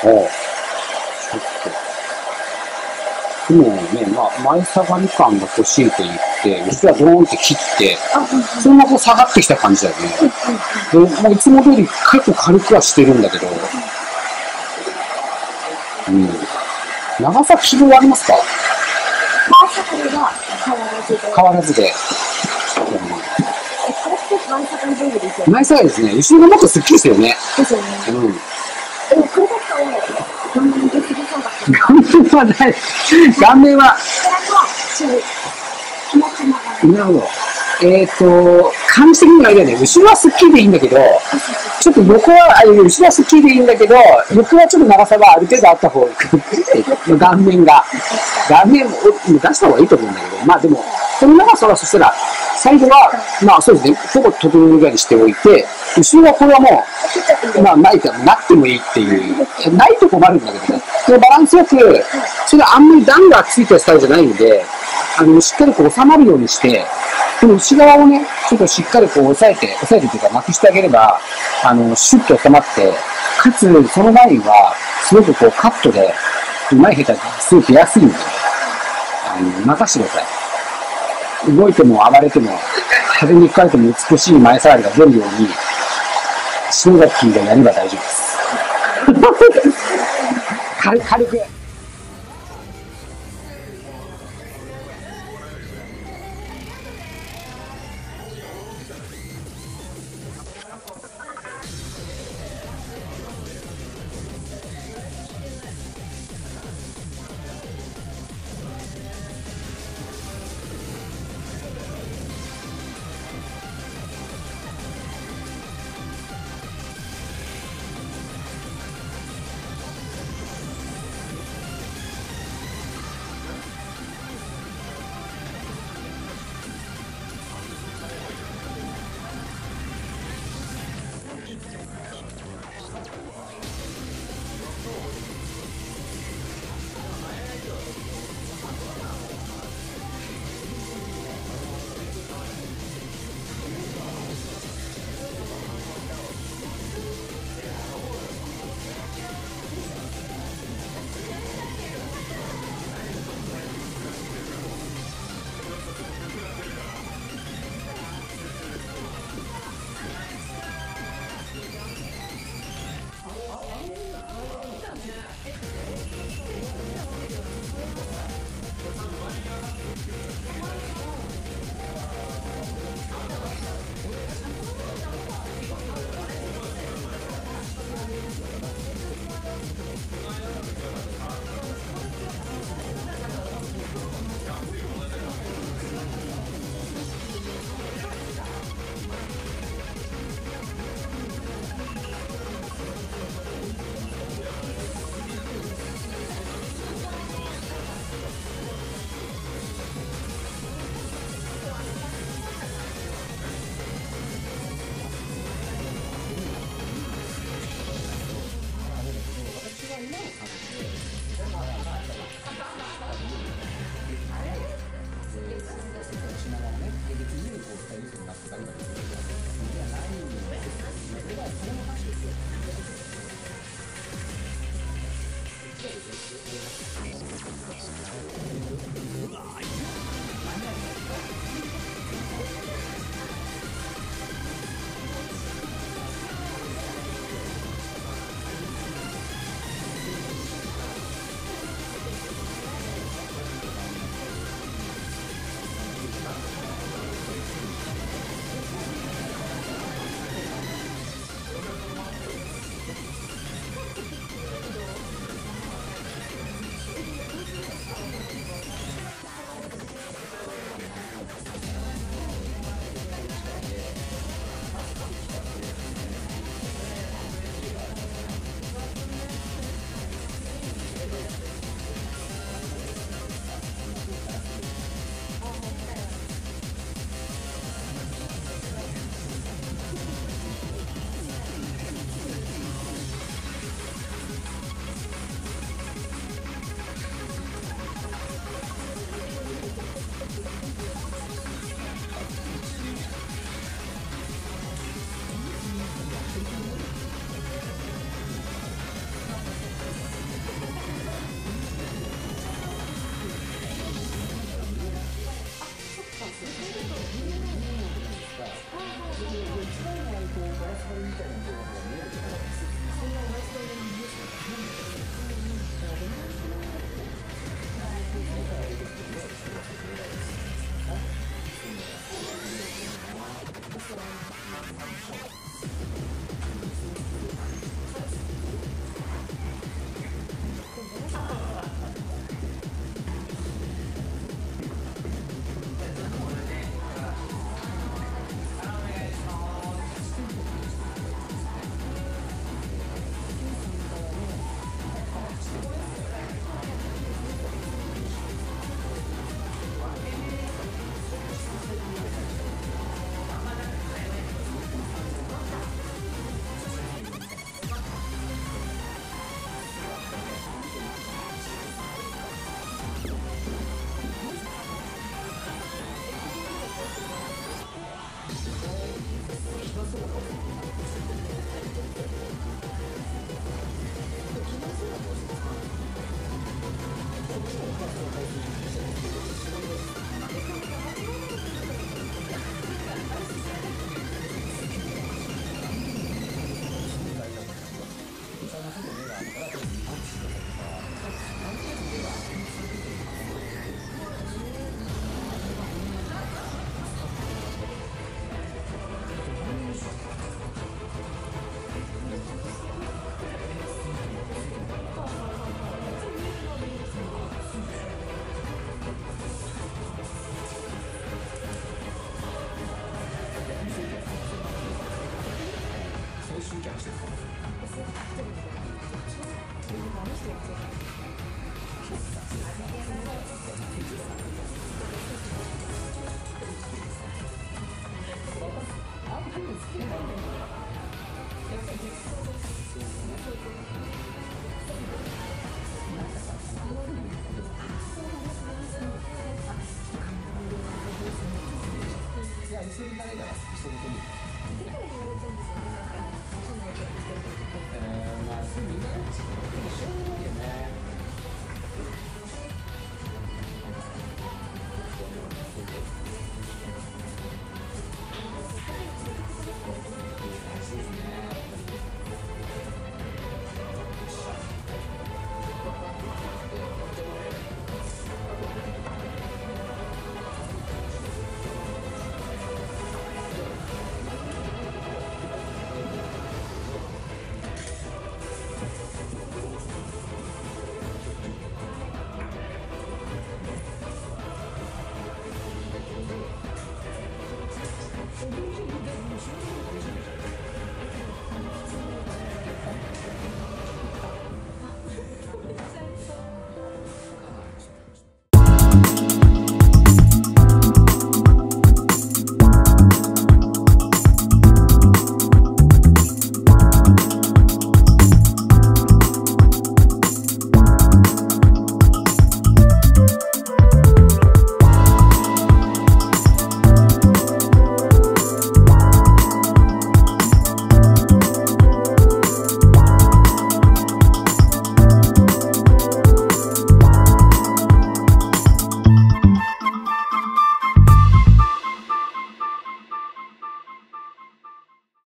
でもね、前下がり感が欲しいと言って、後ろはドーンって切って、そのままこう下がってきた感じだよね。で、いつも通り結構軽くはしてるんだけど、長さ希望ありますか？変わらずで。前下がりですね。後ろがもっとスッキリしてるね。 ですよね。でもこれだと顔面できそうだった。 顔面はない。顔面は。なるほど。感じ的にはあれだよね。後ろはスッキリでいいんだけど、ちょっと横は、後ろはスッキリでいいんだけど、横はちょっと長さがある程度あった方が、顔面を出した方がいいと思うんだけど、まあでも、この長さはそしたら、サイドは、まあそうですね、ほぼ整えるぐらいにしておいて、後ろはこれはもう、まあないか、なくてもいいっていう、ないと困るんだけどね、そのバランスよく、それはあんまり段がついたスタイルじゃないんで、しっかりこう収まるようにして、この内側をね、ちょっとしっかりこう押さえてというかなくしてあげれば、シュッと収まって、かつ、そのラインは、すごくこうカットで、うまい下手ですごく出やすいんで、任せてください。動いても暴れても、風に吹かれても美しい前下がりが出るように、篠崎がやれば大丈夫です。軽く。 いや、一緒になれたら一緒に来る。